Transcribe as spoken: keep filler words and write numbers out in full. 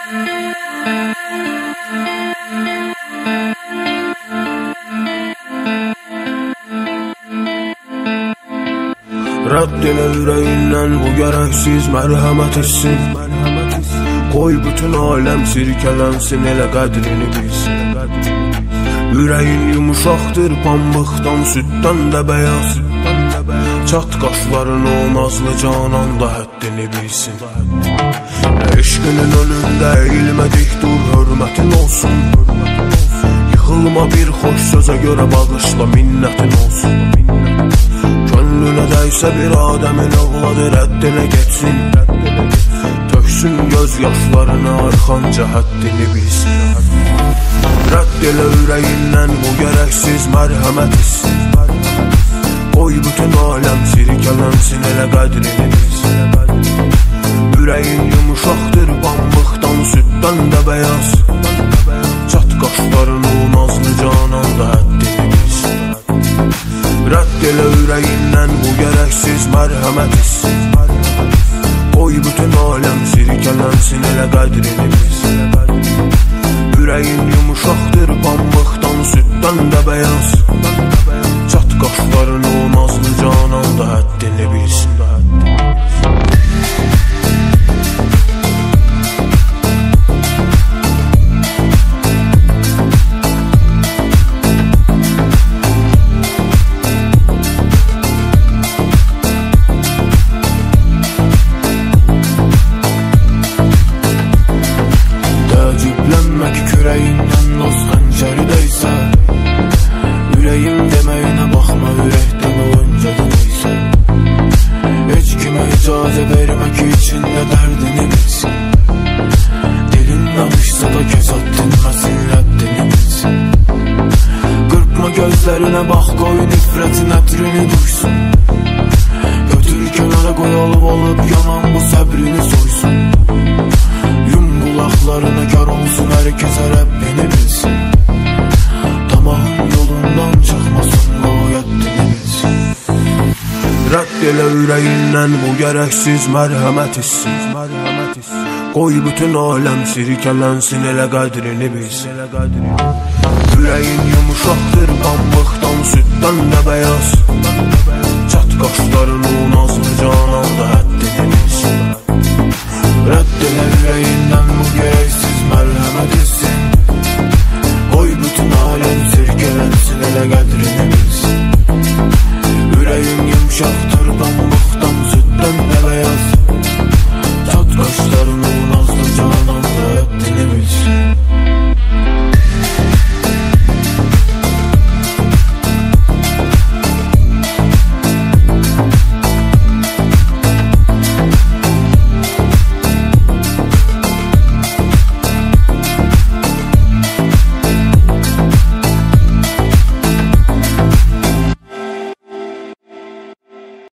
Rədd elə ürəyindən bu gərəksiz mərhəmət etsin. Qoy bütün aləm sirkələnsin, elə qədrini bilsin. Ürəyin yumuşaqdır pambıqdan, süddən də bəyaz. Çat qaşların o nazlı canan da həddini bilsin. Eşqinin önündə eğilmədik, dur hörmətin olsun. Yıxılma bir xoş sözə görə bağışla, minnətin olsun. Könlünə dəysə bir adəmin ağladı, rəddinə getsin. Töksün göz yaşlarını, arxanca həddini bilsin. Rədd elə ürəyindən bu gərəksiz mərhəmət etsin. Qoy bütün aləm sirkələnsin, elə qədrini bilsin. Ürəyin yumuşaqdır pambıqdan, süddən də bəyaz. Çat qaşların o nazlı canan da həddini bilsin. Rədd elə ürəyindən bu gərəksiz mərhəmət etsin. Qoy bütün aləm sirkələnsin, elə qədrini bilsin. Ürəyin yumuşaqdır pambıqdan, süddən də bəyaz. Çat qaşların o nazlı canan da həddini bilsin. Təəccüblənmək kürəyindən dost xəncəri dəysə. Ürəyim deməyinə baxma, ürəkdən o öncədən eysə. Heç kimə icazə vermə ki, içində dərdini bilsin. Dilin danışsa da kəsat dinməsin, rəddini bilsin. Qırpma gözlərinə bax, qoy nifrətin ətrini duysun. Götür kənara qoy, alıb alıb yanan bu səbrini soysun. Yum qulaqlarını, kar olsun hər kəsə, Rəbbini bilsin. Tamahın yolundan çıxmasın, o həddini bilsin. Rədd elə ürəyindən bu gərəksiz mərhəmət etsin. Qoy bütün aləm sirkələnsin, elə qədrini bilsin. Ürəyin yumuşaqdır pambıqdan, süddən də bəyaz. Çat qaşların o nazlı canan da həddini bilsin.